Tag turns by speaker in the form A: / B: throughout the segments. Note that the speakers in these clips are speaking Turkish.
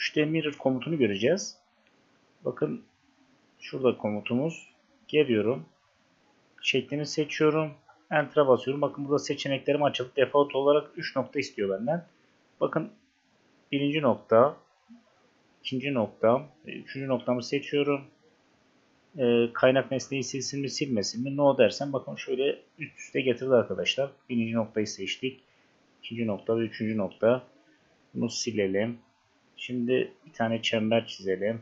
A: 3D mirror komutunu göreceğiz. Bakın şurada komutumuz. Geliyorum. Şeklini seçiyorum. Enter'a basıyorum. Bakın burada seçeneklerim açıldı. Default olarak 3 nokta istiyor benden. Bakın birinci nokta, ikinci nokta, üçüncü noktamı seçiyorum. Kaynak nesneyi silsin mi silmesin mi? No dersen bakın şöyle üst üste getirdi arkadaşlar. Birinci noktayı seçtik. İkinci nokta ve üçüncü nokta. Bunu silelim. Şimdi bir tane çember çizelim.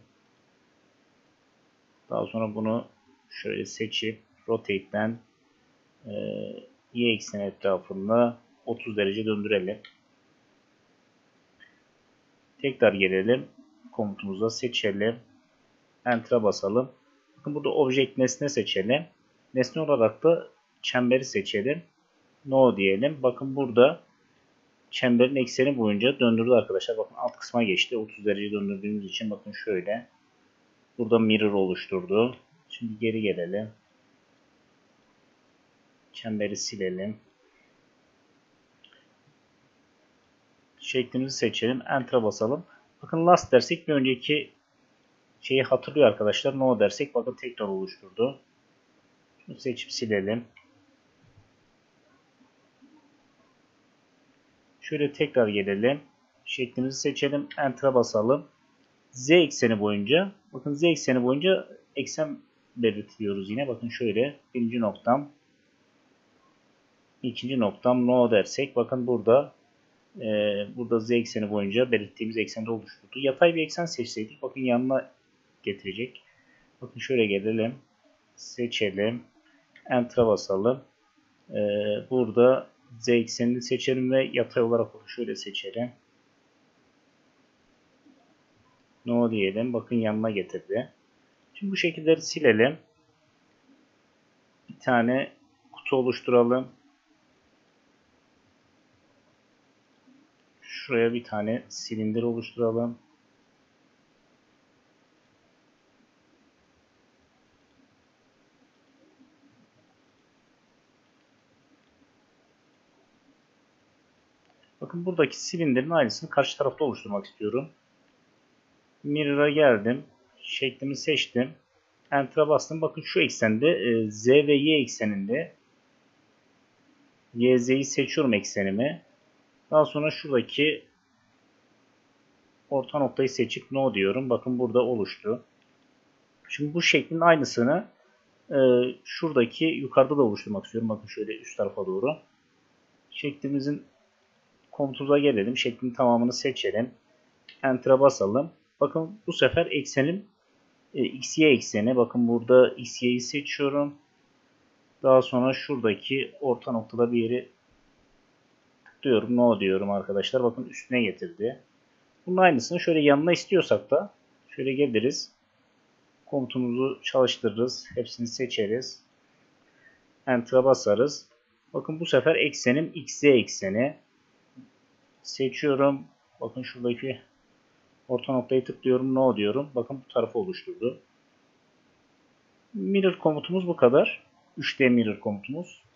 A: Daha sonra bunu şöyle seçip rotate'den y ekseni etrafında 30 derece döndürelim. Tekrar gelelim. Komutumuza seçelim. Enter'a basalım. Bakın burada object nesne seçelim. Nesne olarak da çemberi seçelim. No diyelim. Bakın burada çemberin ekseni boyunca döndürdü arkadaşlar. Bakın alt kısma geçti. 30 derece döndürdüğümüz için bakın şöyle. Burada mirror oluşturdu. Şimdi geri gelelim. Çemberi silelim. Şeklimizi seçelim. Enter'a basalım. Bakın last dersek bir önceki şeyi hatırlıyor arkadaşlar. No dersek bakın tekrar oluşturdu. Şunu seçip silelim. Şöyle tekrar gelelim. Şeklimizi seçelim. Enter'a basalım. Z ekseni boyunca. Bakın Z ekseni boyunca eksen belirtiyoruz yine. Bakın şöyle. Birinci noktam. İkinci noktam no dersek. Bakın burada Z ekseni boyunca belirttiğimiz eksende oluşturdu. Yatay bir eksen seçseydik. Bakın yanına getirecek. Bakın şöyle gelelim. Seçelim. Enter'a basalım. Burada Z eksenini seçelim ve yatay olarak şöyle seçelim. No diyelim. Bakın yanına getirdi. Şimdi bu şekilleri silelim. Bir tane kutu oluşturalım. Şuraya bir tane silindir oluşturalım. Bakın buradaki silindirin aynısını karşı tarafta oluşturmak istiyorum. Mirror'a geldim. Şeklimi seçtim. Enter'a bastım. Bakın şu eksende Z ve Y ekseninde Y, Z'yi seçiyorum eksenimi. Daha sonra şuradaki orta noktayı seçip no diyorum. Bakın burada oluştu. Şimdi bu şeklin aynısını şuradaki yukarıda da oluşturmak istiyorum. Bakın şöyle üst tarafa doğru. Şeklimizin komutumuza gelelim. Şeklin tamamını seçelim. Enter'a basalım. Bakın bu sefer eksenim XY ekseni. Bakın burada XY'yi seçiyorum. Daha sonra şuradaki orta noktada bir yeri tıklıyorum. No diyorum arkadaşlar. Bakın üstüne getirdi. Bunun aynısını şöyle yanına istiyorsak da şöyle geliriz. Komutumuzu çalıştırırız. Hepsini seçeriz. Enter'a basarız. Bakın bu sefer eksenim XY ekseni. Seçiyorum. Bakın şuradaki orta noktayı tıklıyorum. No diyorum. Bakın bu tarafı oluşturdu. Mirror komutumuz bu kadar. 3D mirror komutumuz.